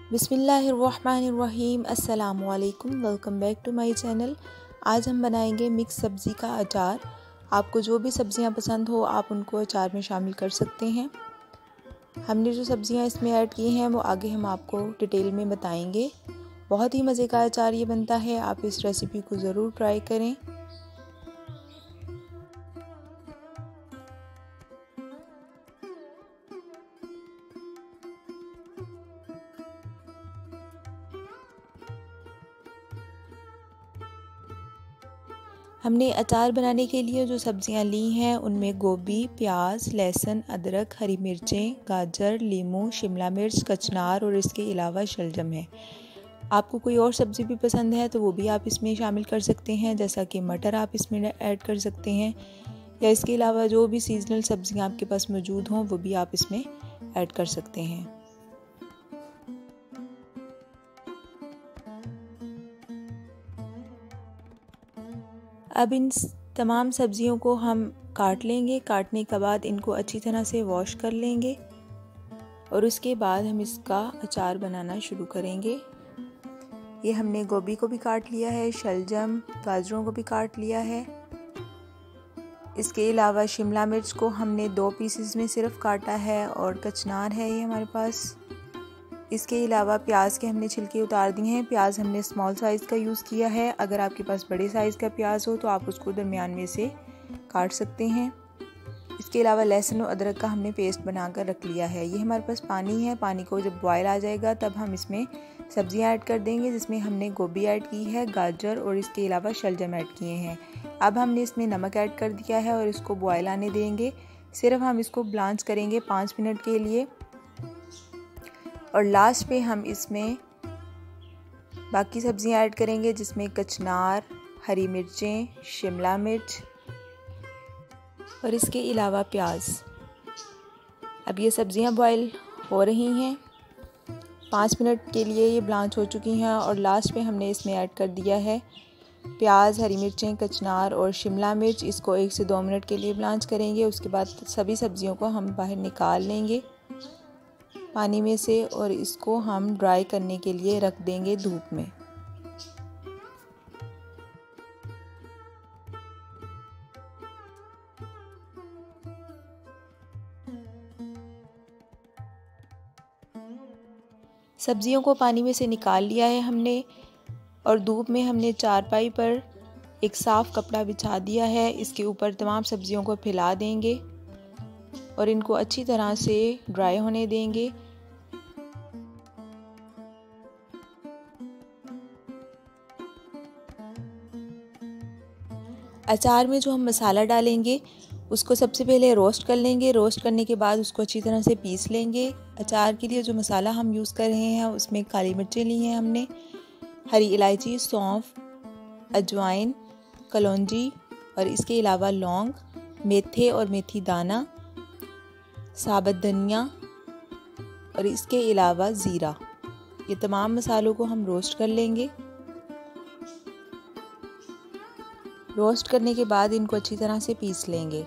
बिस्मिल्लाहिर्रहमानिर्रहीम। अस्सलामुअलैकुम, welcome back to my channel. आज हम बनाएंगे मिक्स सब्ज़ी का अचार। आपको जो भी सब्ज़ियां पसंद हो आप उनको अचार में शामिल कर सकते हैं। हमने जो सब्ज़ियां इसमें ऐड की हैं वो आगे हम आपको डिटेल में बताएंगे। बहुत ही मज़े का अचार ये बनता है, आप इस रेसिपी को ज़रूर ट्राई करें। हमने अचार बनाने के लिए जो सब्ज़ियां ली हैं उनमें गोभी, प्याज, लहसुन, अदरक, हरी मिर्चें, गाजर, लीमू, शिमला मिर्च, कचनार और इसके अलावा शलजम है। आपको कोई और सब्ज़ी भी पसंद है तो वो भी आप इसमें शामिल कर सकते हैं, जैसा कि मटर आप इसमें ऐड कर सकते हैं, या इसके अलावा जो भी सीजनल सब्ज़ियां आपके पास मौजूद हों वो भी आप इसमें ऐड कर सकते हैं। अब इन तमाम सब्ज़ियों को हम काट लेंगे। काटने के बाद इनको अच्छी तरह से वॉश कर लेंगे और उसके बाद हम इसका अचार बनाना शुरू करेंगे। ये हमने गोभी को भी काट लिया है, शलजम, गाजरों को भी काट लिया है। इसके अलावा शिमला मिर्च को हमने 2 पीसेस में सिर्फ काटा है और कचनार है ये हमारे पास। इसके अलावा प्याज के हमने छिलके उतार दिए हैं। प्याज हमने स्मॉल साइज़ का यूज़ किया है। अगर आपके पास बड़े साइज़ का प्याज हो तो आप उसको दरमियान में से काट सकते हैं। इसके अलावा लहसुन और अदरक का हमने पेस्ट बनाकर रख लिया है। ये हमारे पास पानी है। पानी को जब बॉयल आ जाएगा तब हम इसमें सब्जियां ऐड कर देंगे, जिसमें हमने गोभी ऐड की है, गाजर और इसके अलावा शलजम ऐड किए हैं। अब हमने इसमें नमक ऐड कर दिया है और इसको बॉयल आने देंगे। सिर्फ हम इसको ब्लांच करेंगे 5 मिनट के लिए और लास्ट पे हम इसमें बाकी सब्जियां ऐड करेंगे, जिसमें कचनार, हरी मिर्चें, शिमला मिर्च और इसके अलावा प्याज। अब ये सब्जियां बॉयल हो रही हैं, 5 मिनट के लिए ये ब्लांच हो चुकी हैं और लास्ट में हमने इसमें ऐड कर दिया है प्याज, हरी मिर्चें, कचनार और शिमला मिर्च। इसको 1 से 2 मिनट के लिए ब्लांच करेंगे। उसके बाद सभी सब्जियों को हम बाहर निकाल लेंगे पानी में से और इसको हम ड्राई करने के लिए रख देंगे धूप में। सब्जियों को पानी में से निकाल लिया है हमने और धूप में हमने चारपाई पर एक साफ़ कपड़ा बिछा दिया है। इसके ऊपर तमाम सब्जियों को फैला देंगे और इनको अच्छी तरह से ड्राई होने देंगे। अचार में जो हम मसाला डालेंगे उसको सबसे पहले रोस्ट कर लेंगे। रोस्ट करने के बाद उसको अच्छी तरह से पीस लेंगे। अचार के लिए जो मसाला हम यूज़ कर रहे हैं उसमें काली मिर्चें ली हैं हमने, हरी इलायची, सौंफ, अजवाइन, कलौंजी और इसके अलावा लौंग, मेथे और मेथी दाना, साबुत धनिया और इसके अलावा ज़ीरा। ये तमाम मसालों को हम रोस्ट कर लेंगे। रोस्ट करने के बाद इनको अच्छी तरह से पीस लेंगे।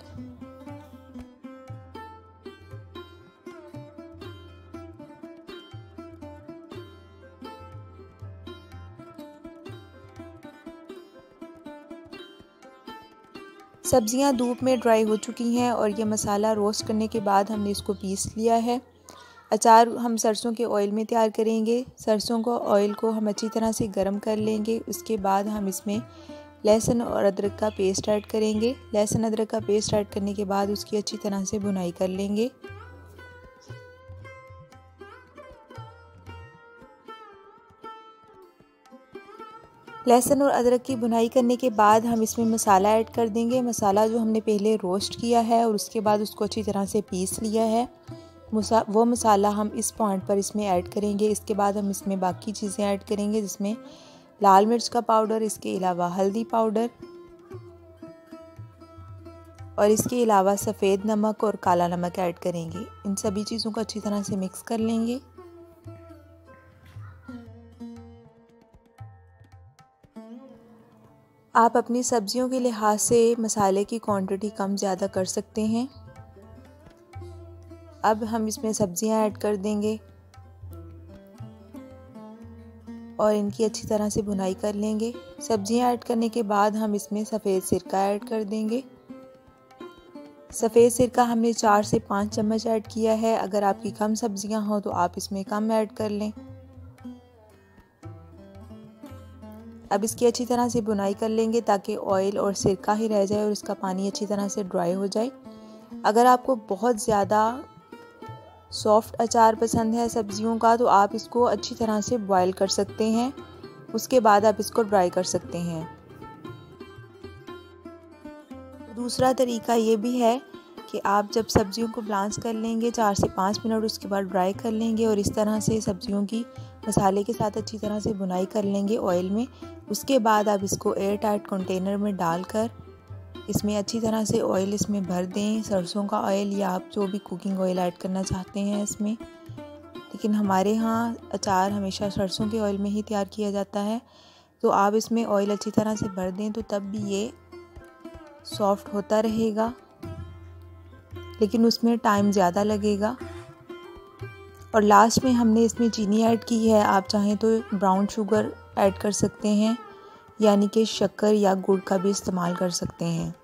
सब्जियां धूप में ड्राई हो चुकी हैं और ये मसाला रोस्ट करने के बाद हमने इसको पीस लिया है। अचार हम सरसों के ऑयल में तैयार करेंगे। सरसों को ऑयल को हम अच्छी तरह से गर्म कर लेंगे। उसके बाद हम इसमें लहसुन और अदरक का पेस्ट ऐड करेंगे। लहसुन अदरक का पेस्ट ऐड करने के बाद उसकी अच्छी तरह से भुनाई कर लेंगे। लहसुन और अदरक की भुनाई करने के बाद हम इसमें मसाला ऐड कर देंगे। मसाला जो हमने पहले रोस्ट किया है और उसके बाद उसको अच्छी तरह से पीस लिया है, वो मसाला हम इस पॉइंट पर इसमें ऐड करेंगे। इसके बाद हम इसमें बाकी चीज़ें ऐड करेंगे, जिसमें लाल मिर्च का पाउडर, इसके अलावा हल्दी पाउडर और इसके अलावा सफ़ेद नमक और काला नमक ऐड करेंगे। इन सभी चीज़ों को अच्छी तरह से मिक्स कर लेंगे। आप अपनी सब्जियों के लिहाज से मसाले की क्वांटिटी कम ज़्यादा कर सकते हैं। अब हम इसमें सब्जियां ऐड कर देंगे। और इनकी अच्छी तरह से भुनाई कर लेंगे। सब्जियां ऐड करने के बाद हम इसमें सफ़ेद सिरका ऐड कर देंगे। सफ़ेद सिरका हमने 4 से 5 चम्मच ऐड किया है। अगर आपकी कम सब्जियां हो तो आप इसमें कम ऐड कर लें। अब इसकी अच्छी तरह से भुनाई कर लेंगे ताकि ऑयल और सिरका ही रह जाए और इसका पानी अच्छी तरह से ड्राई हो जाए। अगर आपको बहुत ज़्यादा सॉफ्ट अचार पसंद है सब्जियों का तो आप इसको अच्छी तरह से बॉयल कर सकते हैं, उसके बाद आप इसको ड्राई कर सकते हैं। दूसरा तरीका ये भी है कि आप जब सब्जियों को ब्लांच कर लेंगे 4 से 5 मिनट, उसके बाद ड्राई कर लेंगे और इस तरह से सब्जियों की मसाले के साथ अच्छी तरह से भुनाई कर लेंगे ऑयल में। उसके बाद आप इसको एयर टाइट कंटेनर में डालकर इसमें अच्छी तरह से ऑयल इसमें भर दें, सरसों का ऑयल या आप जो भी कुकिंग ऑयल ऐड करना चाहते हैं इसमें। लेकिन हमारे यहाँ अचार हमेशा सरसों के ऑयल में ही तैयार किया जाता है, तो आप इसमें ऑयल अच्छी तरह से भर दें तो तब भी ये सॉफ्ट होता रहेगा, लेकिन उसमें टाइम ज़्यादा लगेगा। और लास्ट में हमने इसमें चीनी ऐड की है। आप चाहें तो ब्राउन शुगर ऐड कर सकते हैं, यानी कि शक्कर या गुड़ का भी इस्तेमाल कर सकते हैं।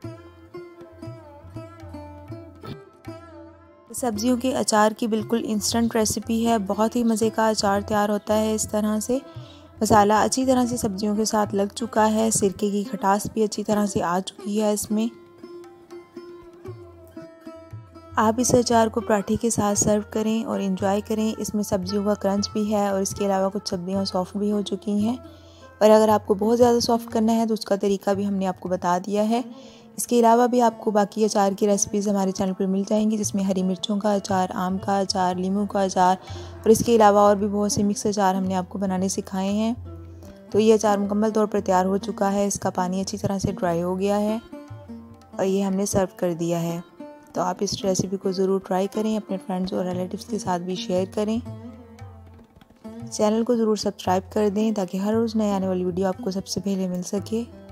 सब्जियों के अचार की बिल्कुल इंस्टेंट रेसिपी है। बहुत ही मज़े का अचार तैयार होता है इस तरह से। मसाला अच्छी तरह से सब्जियों के साथ लग चुका है, सिरके की खटास भी अच्छी तरह से आ चुकी है इसमें। आप इस अचार को पराठे के साथ सर्व करें और एंजॉय करें। इसमें सब्जियों का क्रंच भी है और इसके अलावा कुछ सब्जियां सॉफ्ट भी हो चुकी हैं। और अगर आपको बहुत ज़्यादा सॉफ्ट करना है तो उसका तरीका भी हमने आपको बता दिया है। इसके अलावा भी आपको बाकी अचार की रेसिपीज़ हमारे चैनल पर मिल जाएंगी, जिसमें हरी मिर्चों का अचार, आम का अचार, नींबू का अचार और इसके अलावा और भी बहुत से मिक्स अचार हमने आपको बनाने सिखाए हैं। तो ये अचार मुकम्मल तौर पर तैयार हो चुका है। इसका पानी अच्छी तरह से ड्राई हो गया है और ये हमने सर्व कर दिया है। तो आप इस रेसिपी को ज़रूर ट्राई करें, अपने फ्रेंड्स और रिलेटिव्स के साथ भी शेयर करें। चैनल को ज़रूर सब्सक्राइब कर दें ताकि हर रोज़ नई आने वाली वीडियो आपको सबसे पहले मिल सके।